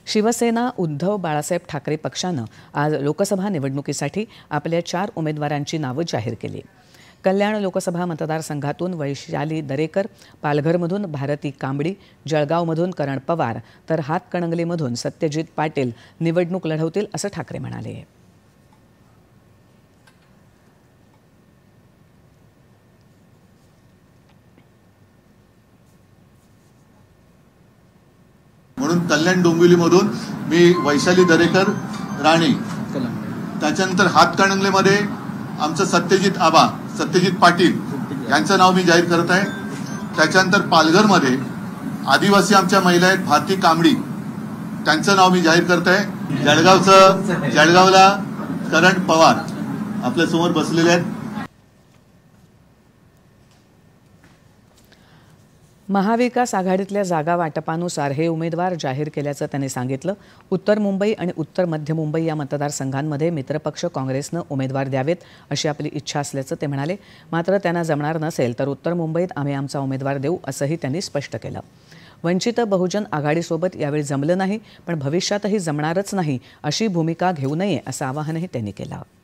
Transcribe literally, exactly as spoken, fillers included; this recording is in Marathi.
शिवसेना उद्धव बाळासाहेब ठाकरे पक्षानं आज लोकसभा निवडणुकीसाठी आपल्या चार उमेदवारांची नावं जाहीर केली. कल्याण लोकसभा मतदारसंघातून वैशाली दरेकर, पालघरमधून भारती कांबडी, जळगावमधून करण पवार तर हातकणंगलेमधून सत्यजित पाटील निवडणूक लढवतील असं ठाकरे म्हणाले. म्हणून कल्याण डोंबिवलीमधून मी वैशाली दरेकर राणी, त्याच्यानंतर हातकणंगलेमध्ये आमचं सत्यजित आबा सत्यजित पाटील यांचं नाव मी जाहीर करत आहे. त्याच्यानंतर पालघरमध्ये आदिवासी आमच्या महिला आहेत भारती कांबडी, त्यांचं नाव मी जाहीर करत आहे. जळगावचं जळगावला करण पवार आपल्या समोर बसलेले आहेत. महाविकास आघाडीतल्या जागा वाटपानुसार हे उमेदवार जाहीर केल्याचं त्यांनी सांगितलं. उत्तर मुंबई आणि उत्तर मध्य मुंबई या मतदारसंघांमध्ये मित्रपक्ष काँग्रेसनं उमेदवार द्यावेत अशी आपली इच्छा असल्याचं ते म्हणाले. मात्र त्यांना जमणार नसेल तर उत्तर मुंबईत आम्ही आमचा उमेदवार देऊ असंही त्यांनी स्पष्ट केलं. वंचित बहुजन आघाडीसोबत यावेळी जमलं नाही, पण भविष्यातही जमणारच नाही अशी भूमिका घेऊ नये असं आवाहनही त्यांनी केलं.